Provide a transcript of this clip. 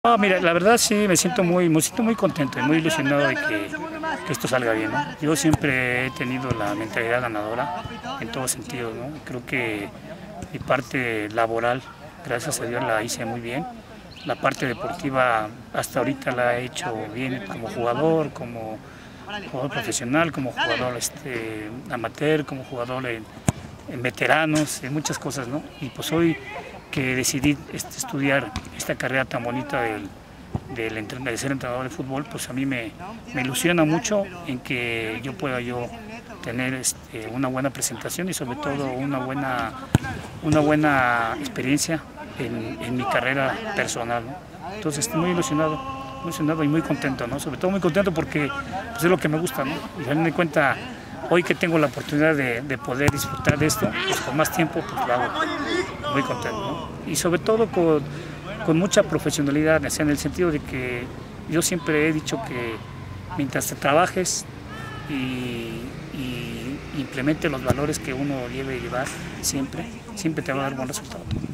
Mira, la verdad sí me siento muy contento y muy ilusionado de que esto salga bien, ¿no? Yo siempre he tenido la mentalidad ganadora en todos sentidos, ¿no? Creo que mi parte laboral, gracias a Dios, la hice muy bien. La parte deportiva hasta ahorita la he hecho bien como jugador profesional, como jugador amateur, como jugador en veteranos, en muchas cosas, ¿no? Y pues hoy que decidí estudiar esta carrera tan bonita de ser entrenador de fútbol, pues a mí me ilusiona mucho en que yo pueda tener una buena presentación y sobre todo una buena experiencia en mi carrera personal, ¿no? Entonces estoy muy ilusionado y muy contento, ¿no? Sobre todo muy contento porque pues, es lo que me gusta, ¿no? Y a mí me cuenta, hoy que tengo la oportunidad de poder disfrutar de esto, pues con más tiempo, pues lo hago muy contento, ¿no? Y sobre todo con mucha profesionalidad, o sea, en el sentido de que yo siempre he dicho que mientras te trabajes y implemente los valores que uno debe llevar siempre te va a dar buen resultado.